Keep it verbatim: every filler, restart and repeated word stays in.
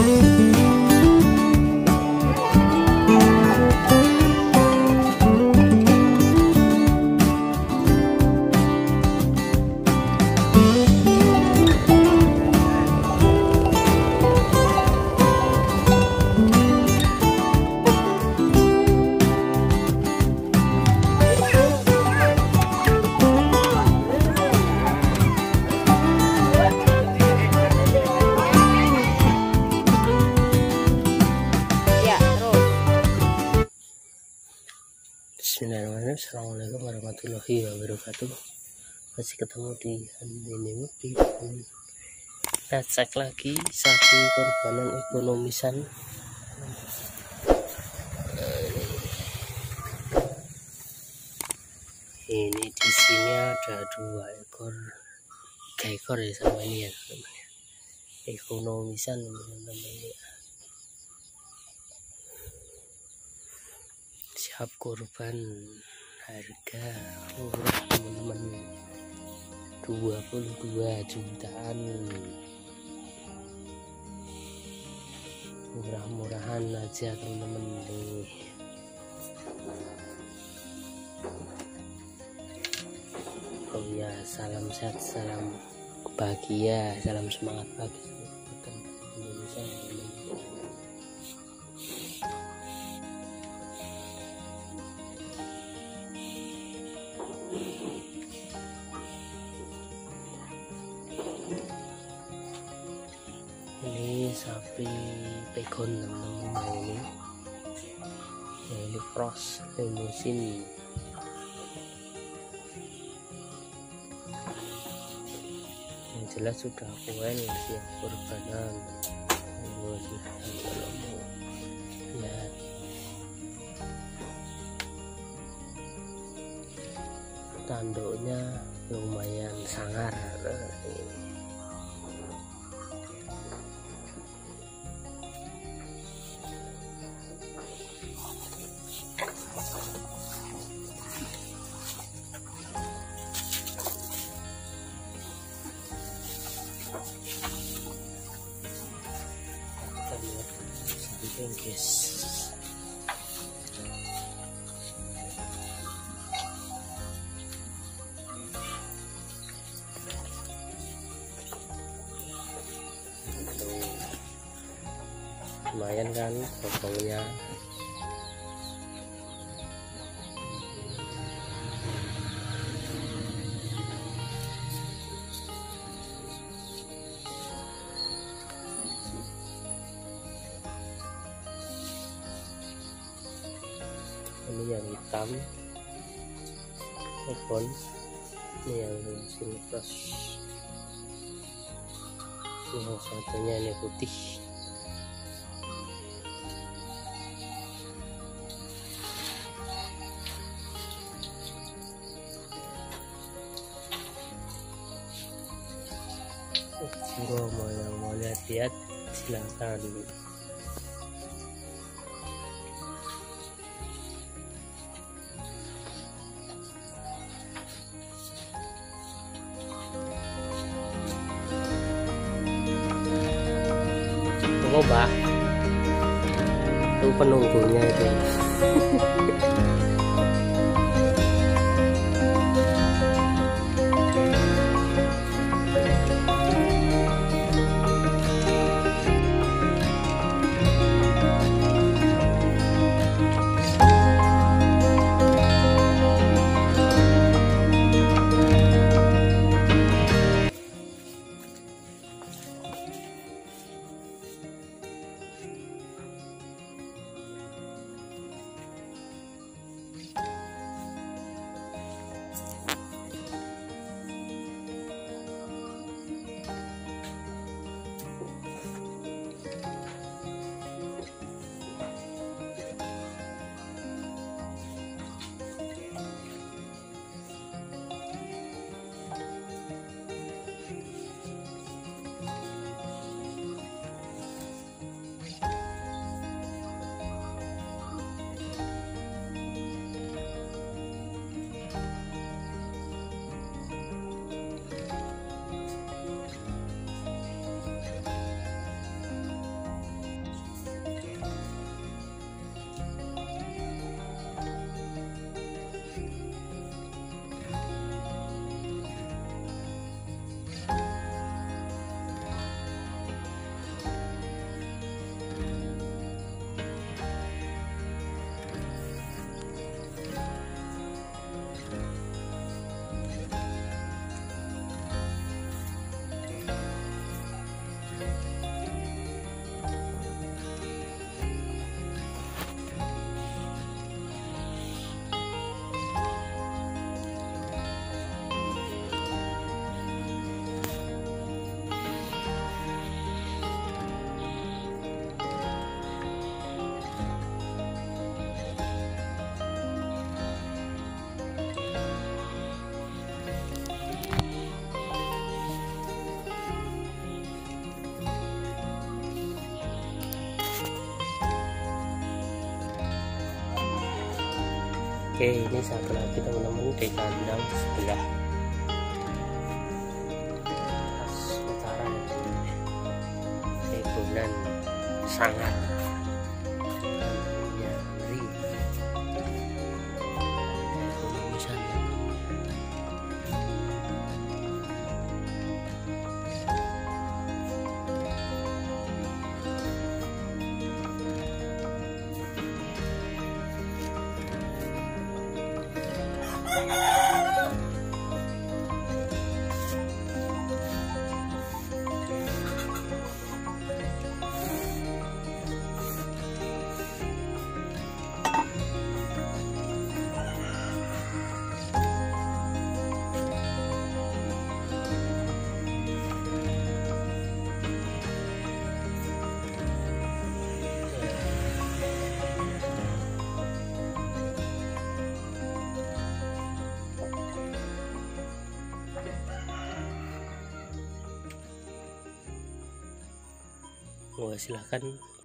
Bismillahirrahmanirrahim. Assalamualaikum warahmatullahi wabarakatuh. Masih ketemu di ini di kita cek lagi sapi korbanan ekonomisan. Ini di sini ada dua ekor, tiga ekor ya sama ini ya teman-teman. Ekonomisan teman-teman ini. Siap korban, harga murah teman-teman, dua puluh dua jutaan, murah-murahan aja teman-teman nih. Oh ya, salam sehat, salam bahagia, salam semangat pagi Indonesia. Ini sapi pegon teman-teman, ini ini cross limusin. Yang jelas sudah kuel siap korbanan. Kalau mau lihat tanduknya lumayan sangar. Nah, ini samping guys, lumayan kan potongnya. Ini yang hitam ekon, ini yang silvers, yang satunya ini putih. Jika mau yang mau lihat-lihat silakan. Coba itu penunggunya itu. Oke, ini satu lagi teman-teman di kandang sebelah atas utara kebunan sangat nyari ekonomisan. Wah, silahkan